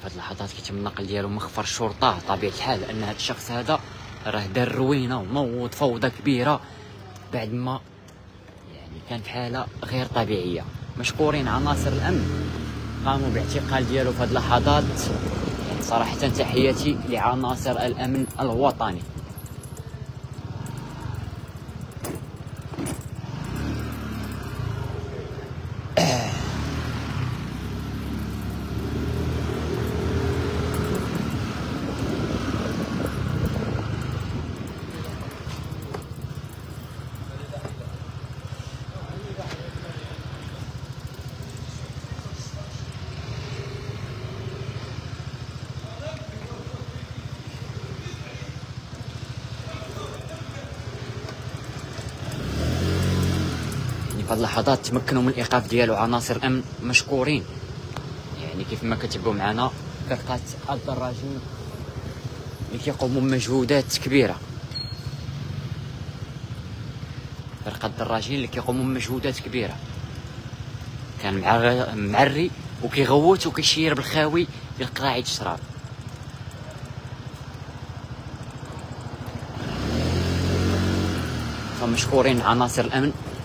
في هذه اللحظات كيتم النقل ديالو مخفر الشرطه. طبيعه الحال ان هذا الشخص هذا راه دار روينه ونوض فوضى كبيره بعد ما يعني كان في حاله غير طبيعيه. مشكورين عناصر الامن قاموا باعتقال ديالو في هذه اللحظات. يعني صراحه تحياتي لعناصر الامن الوطني. في هذه اللحظات تمكنوا من الايقاف ديالو عناصر الامن مشكورين. يعني كيف ما كتبوا معنا فرقه الدراجين اللي كيقوموا بمجهودات كبيره. فرقه الدراجين اللي كيقوموا بمجهودات كبيره. كان معري وكيغوت وكيشير بالخاوي ديال قراعه الشراب. فمشكورين عناصر الامن